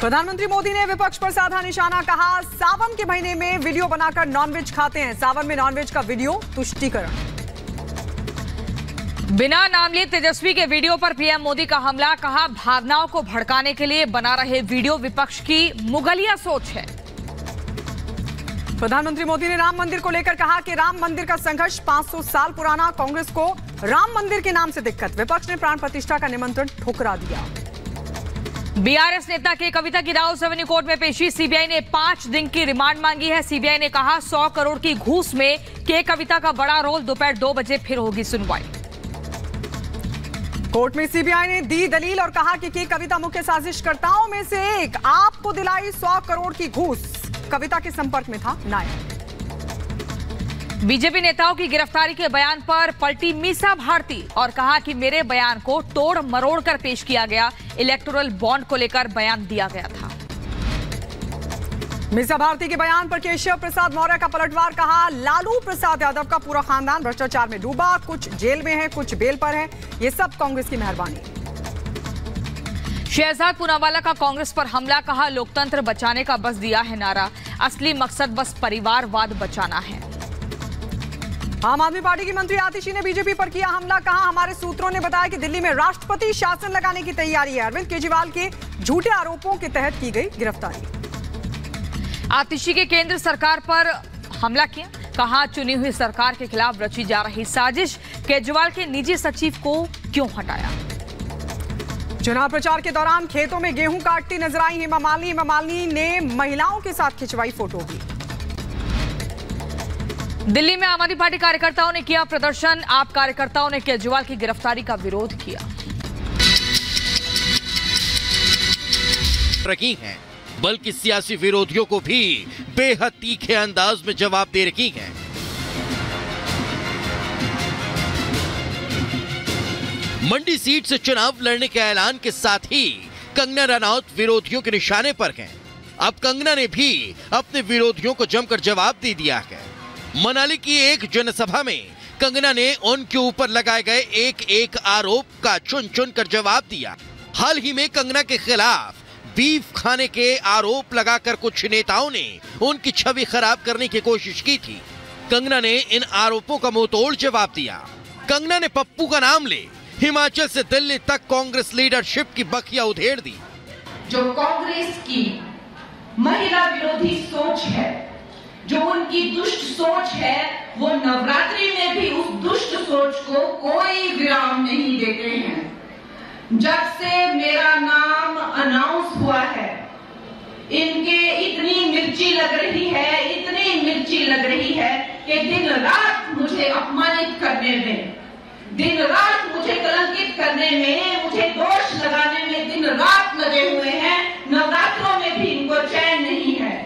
प्रधानमंत्री मोदी ने विपक्ष पर साधा निशाना, कहा सावन के महीने में वीडियो बनाकर नॉनवेज खाते हैं, सावन में नॉनवेज का वीडियो तुष्टीकरण। बिना नाम लिए तेजस्वी के वीडियो पर पीएम मोदी का हमला, कहा भावनाओं को भड़काने के लिए बना रहे वीडियो विपक्ष की मुगलिया सोच है। प्रधानमंत्री मोदी ने राम मंदिर को लेकर कहा कि राम मंदिर का संघर्ष 500 साल पुराना, कांग्रेस को राम मंदिर के नाम से दिक्कत, विपक्ष ने प्राण प्रतिष्ठा का निमंत्रण ठुकरा दिया। बीआरएस नेता के कविता की राहुल रेवेन्यू कोर्ट में पेशी, सीबीआई ने 5 दिन की रिमांड मांगी है। सीबीआई ने कहा 100 करोड़ की घूस में के कविता का बड़ा रोल, दोपहर 2 बजे फिर होगी सुनवाई। कोर्ट में सीबीआई ने दी दलील और कहा कि कविता मुख्य साजिशकर्ताओं में से एक, आपको दिलाई 100 करोड़ की घूस, कविता के संपर्क में था नायक। बीजेपी नेताओं की गिरफ्तारी के बयान पर पलटी मीसा भारती और कहा कि मेरे बयान को तोड़ मरोड़ कर पेश किया गया, इलेक्टोरल बॉन्ड को लेकर बयान दिया गया था। मीसा भारती के बयान पर केशव प्रसाद मौर्य का पलटवार, कहा लालू प्रसाद यादव का पूरा खानदान भ्रष्टाचार में डूबा, कुछ जेल में है, कुछ बेल पर है, ये सब कांग्रेस की मेहरबानी। शहजाद पूनावाला का कांग्रेस पर हमला, कहा लोकतंत्र बचाने का बस दिया है नारा, असली मकसद बस परिवारवाद बचाना है। आम आदमी पार्टी की मंत्री आतिशी ने बीजेपी पर किया हमला, कहा हमारे सूत्रों ने बताया कि दिल्ली में राष्ट्रपति शासन लगाने की तैयारी है, अरविंद केजरीवाल के झूठे आरोपों के तहत की गई गिरफ्तारी। आतिशी के केंद्र सरकार पर हमला किया, कहा चुनी हुई सरकार के खिलाफ रची जा रही साजिश, केजरीवाल के निजी सचिव को क्यों हटाया। चुनाव प्रचार के दौरान खेतों में गेहूं काटती नजर आई हेमा मालिनी ने महिलाओं के साथ खिंचवाई फोटो भी। दिल्ली में आम आदमी पार्टी कार्यकर्ताओं ने किया प्रदर्शन, आप कार्यकर्ताओं ने केजरीवाल की गिरफ्तारी का विरोध किया। रखी हैं, बल्कि सियासी विरोधियों को भी बेहद तीखे अंदाज में जवाब दे रही हैं। मंडी सीट से चुनाव लड़ने के ऐलान के साथ ही कंगना रनौत विरोधियों के निशाने पर हैं। अब कंगना ने भी अपने विरोधियों को जमकर जवाब दे दिया है। मनाली की एक जनसभा में कंगना ने उनके ऊपर लगाए गए एक आरोप का चुन चुन कर जवाब दिया। हाल ही में कंगना के खिलाफ बीफ खाने के आरोप लगाकर कुछ नेताओं ने उनकी छवि खराब करने की कोशिश की थी। कंगना ने इन आरोपों का मुंहतोड़ जवाब दिया। कंगना ने पप्पू का नाम ले हिमाचल से दिल्ली तक कांग्रेस लीडरशिप की बखिया उधेड़ दी। जो कांग्रेस की महिला विरोधी सोच है, जो उनकी दुष्ट सोच है, वो नवरात्रि में भी उस दुष्ट सोच को कोई विराम नहीं देते हैं। जब से मेरा नाम अनाउंस हुआ है, इनके इतनी मिर्ची लग रही है, इतनी मिर्ची लग रही है कि दिन रात मुझे अपमानित करने में, दिन रात मुझे कलंकित करने में, मुझे दोष लगाने में दिन रात लगे हुए हैं। नवरात्रों में भी इनको चैन नहीं है।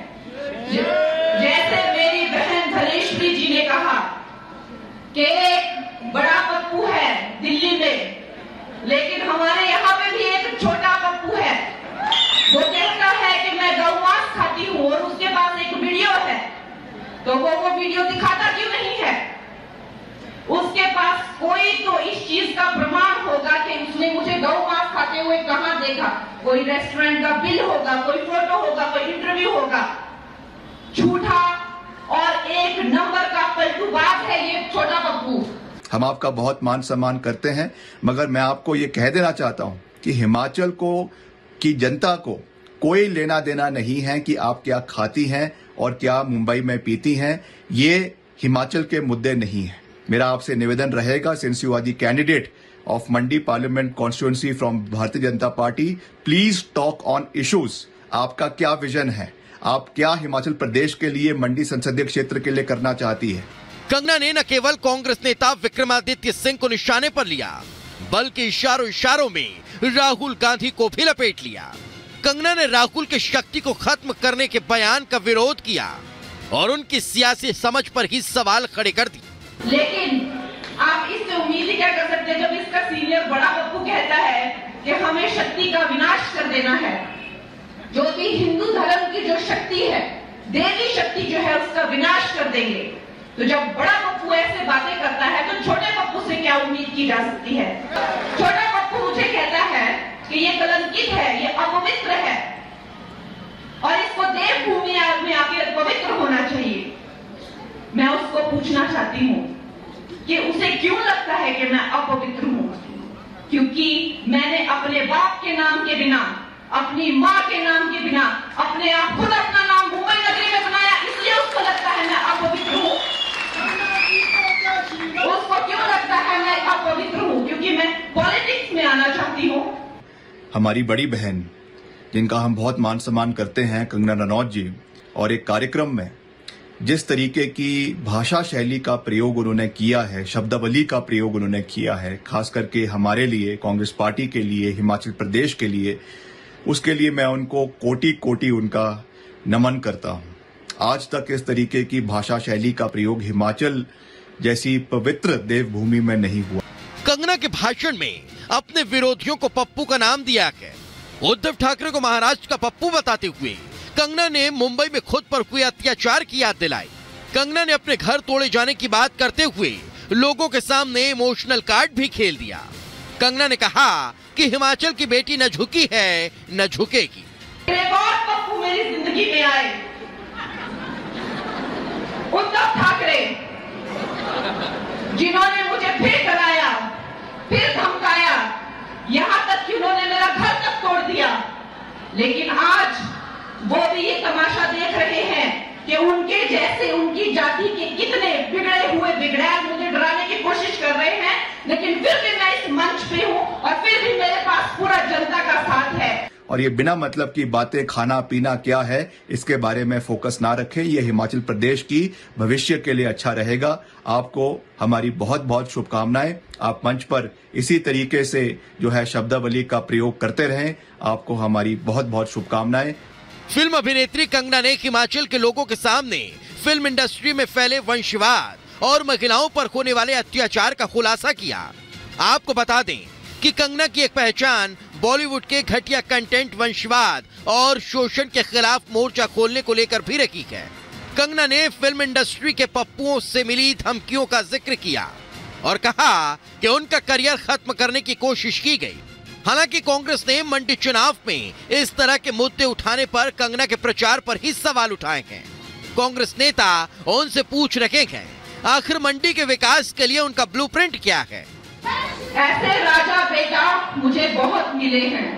जैसे मेरी बहन धनेश्वरी जी ने कहा कि एक बड़ा पप्पू है दिल्ली में, लेकिन हमारे यहाँ पे भी एक छोटा पप्पू है। वो कहता है कि मैं गौ मांस खाती हूँ और उसके पास एक वीडियो है, तो वो वीडियो दिखाता क्यों नहीं है? उसके पास कोई तो इस चीज का प्रमाण होगा कि उसने मुझे गौ मांस खाते हुए कहां देखा। कोई रेस्टोरेंट का बिल होगा, कोई फोटो होगा, कोई इंटरव्यू होगा। झूठा और एक नंबर का पलटूबाज है ये छोटा पप्पू। हम आपका बहुत मान सम्मान करते हैं, मगर मैं आपको ये कह देना चाहता हूं कि हिमाचल की जनता को कोई लेना देना नहीं है कि आप क्या खाती हैं और क्या मुंबई में पीती हैं। ये हिमाचल के मुद्दे नहीं है। मेरा आपसे निवेदन रहेगा, since you are the candidate of Mandi parliament constituency from Bharatiya Janata party, please talk on issues. आपका क्या विजन है? आप क्या हिमाचल प्रदेश के लिए, मंडी संसदीय क्षेत्र के लिए करना चाहती है? कंगना ने न केवल कांग्रेस नेता विक्रमादित्य सिंह को निशाने पर लिया, बल्कि इशारों में राहुल गांधी को भी लपेट लिया। कंगना ने राहुल की शक्ति को खत्म करने के बयान का विरोध किया और उनकी सियासी समझ पर ही सवाल खड़े कर दिए। लेकिन आप इससे उम्मीद क्या कर सकते हैं, जब इसका सीनियर बड़ा पप्पू कहता है कि हमें शक्ति का विनाश कर देना है, जो भी हिंदू धर्म की जो शक्ति है, देवी शक्ति जो है, उसका विनाश कर देंगे। तो जब बड़ा पप्पू ऐसे बातें करता है तो छोटे पप्पू से क्या उम्मीद की जा सकती है? छोटा पप्पू मुझे कहता है कि ये कलंकित है, ये अपवित्र है, पवित्र होना चाहिए। मैं उसको पूछना चाहती हूँ कि उसे क्यों लगता है कि मैं अपवित्र हूँ? क्योंकि मैंने अपने बाप के नाम के बिना, अपनी माँ के नाम के बिना, अपने आप खुद अपना नाम मुंबई नगरी में बनाया, इसलिए उसको लगता है मैं अपवित्र हूँ। उसको क्यों लगता है मैं अपवित्र हूँ? क्योंकि मैं पॉलिटिक्स में आना चाहती हूँ। हमारी बड़ी बहन, जिनका हम बहुत मान सम्मान करते हैं, कंगना रनौत जी, और एक कार्यक्रम में जिस तरीके की भाषा शैली का प्रयोग उन्होंने किया है, शब्दावली का प्रयोग उन्होंने किया है, खास करके हमारे लिए, कांग्रेस पार्टी के लिए, हिमाचल प्रदेश के लिए, उसके लिए मैं उनको कोटि कोटि उनका नमन करता हूं। आज तक इस तरीके की भाषा शैली का प्रयोग हिमाचल जैसी पवित्र देवभूमि में नहीं हुआ। कंगना के भाषण में अपने विरोधियों को पप्पू का नाम दिया है। उद्धव ठाकरे को महाराष्ट्र का पप्पू बताते हुए कंगना ने मुंबई में खुद पर हुए अत्याचार की याद दिलाई। कंगना ने अपने घर तोड़े जाने की बात करते हुए लोगों के सामने इमोशनल कार्ड भी खेल दिया। कंगना ने कहा कि हिमाचल की बेटी न झुकी है न झुकेगी। एक और पप्पू मेरी जिंदगी में आए, उद्धव ठाकरे, जिन्होंने मुझे फिर डराया, फिर धमकाया, यहाँ तक कि उन्होंने मेरा घर तक तोड़ दिया। लेकिन आज वो भी ये तमाशा देख रहे हैं कि उनके जैसे उनकी जाति के कितने बिगड़े हुए बिगड़ैल मुझे डराने की कोशिश कर रहे हैं, लेकिन फिर भी मैं इस मंच पे हूँ और फिर भी मेरे पास पूरा जनता का साथ है। और ये बिना मतलब की बातें, खाना पीना क्या है, इसके बारे में फोकस ना रखें। ये हिमाचल प्रदेश की भविष्य के लिए अच्छा रहेगा। आपको हमारी बहुत बहुत शुभकामनाएं। आप मंच पर इसी तरीके से जो है शब्दावली का प्रयोग करते रहें। आपको हमारी बहुत बहुत शुभकामनाएं। फिल्म अभिनेत्री कंगना ने हिमाचल के लोगों के सामने फिल्म इंडस्ट्री में फैले वंशवाद और महिलाओं पर होने वाले अत्याचार का खुलासा किया। आपको बता दें कि कंगना की एक पहचान बॉलीवुड के घटिया कंटेंट, वंशवाद और शोषण के खिलाफ मोर्चा खोलने को लेकर भी रखी है। कंगना ने फिल्म इंडस्ट्री के पप्पुओं से मिली धमकियों का जिक्र किया और कहा कि उनका करियर खत्म करने की कोशिश की गई। हालांकि कांग्रेस ने मंडी चुनाव में इस तरह के मुद्दे उठाने पर कंगना के प्रचार पर ही सवाल उठाए हैं। कांग्रेस नेता उनसे पूछ रहे हैं आखिर मंडी के विकास के लिए उनका ब्लूप्रिंट क्या है। ऐसे राजा बेटा मुझे बहुत मिले हैं,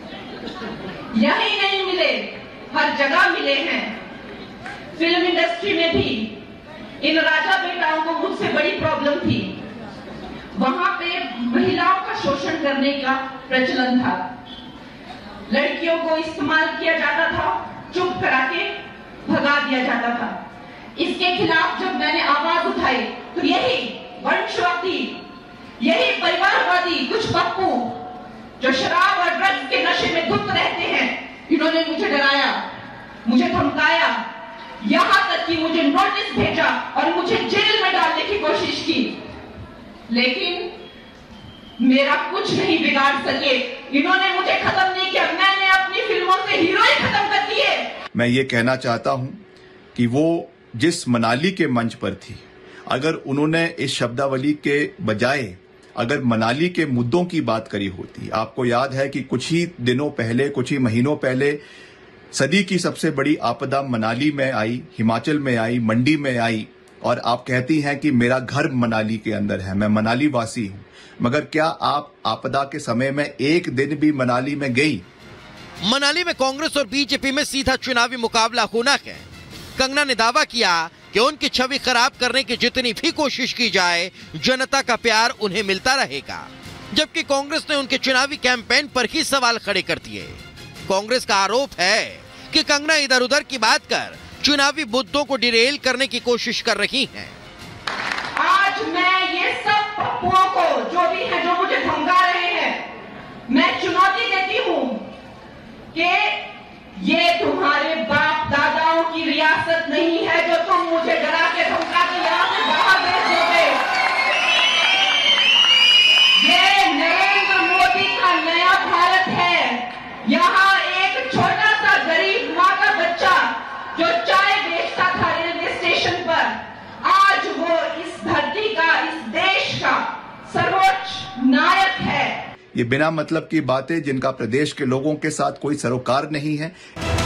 यही नहीं मिले, हर जगह मिले हैं। फिल्म इंडस्ट्री में भी इन राजा बेटाओं को मुझसे बड़ी प्रॉब्लम थी। वहां पे महिलाओं का शोषण करने का प्रचलन था, लड़कियों को इस्तेमाल किया जाता था, चुप करा के भगा दिया जाता था। इसके खिलाफ जब मैंने आवाज उठाई तो यही वंशवादी, यही परिवारवादी कुछ पप्पू जो शराब और ड्रग्स के नशे में धुत रहते हैं, इन्होंने मुझे डराया, मुझे धमकाया, यहां तक कि मुझे नोटिस भेजा और मुझे जेल में डालने की कोशिश की। लेकिन मेरा कुछ नहीं बिगाड़ सके। इन्होंने मुझे खत्म नहीं किया, मैंने अपनी फिल्मों से हीरो ही खत्म कर दिए। मैं ये कहना चाहता हूं कि वो जिस मनाली के मंच पर थी, अगर उन्होंने इस शब्दावली के बजाय अगर मनाली के मुद्दों की बात करी होती। आपको याद है कि कुछ ही दिनों पहले, कुछ ही महीनों पहले सदी की सबसे बड़ी आपदा मनाली में आई, हिमाचल में आई, मंडी में आई, और आप कहती हैं कि मेरा घर मनाली के अंदर है, मैं मनाली वासी हूं। मगर क्या आप आपदा के समय में एक दिन भी मनाली में गई? मनाली में कांग्रेस और बीजेपी में सीधा चुनावी मुकाबला होना है। कंगना ने दावा किया कि उनकी छवि खराब करने की जितनी भी कोशिश की जाए, जनता का प्यार उन्हें मिलता रहेगा। जबकि कांग्रेस ने उनके चुनावी कैंपेन पर ही सवाल खड़े कर दिए। कांग्रेस का आरोप है कि कंगना इधर उधर की बात कर चुनावी मुद्दों को डिरेल करने की कोशिश कर रही हैं। आज मैं ये सब पप्पुओं को, जो भी है, जो मुझे धमका रहे हैं, मैं चुनौती देती हूं कि ये तुम्हारे बाप दादाओं की रियासत नहीं है जो तुम मुझे डरा के धमका के यहां से बाहर भेज दोगे। ये नरेंद्र मोदी का नया भारत है। यहाँ एक छोटा सा गरीब माँ का बच्चा जो चाय बेचता था रेलवे स्टेशन पर, आज वो इस धरती का, इस देश का सर्वोच्च नायक है। ये बिना मतलब की बातें जिनका प्रदेश के लोगों के साथ कोई सरोकार नहीं है।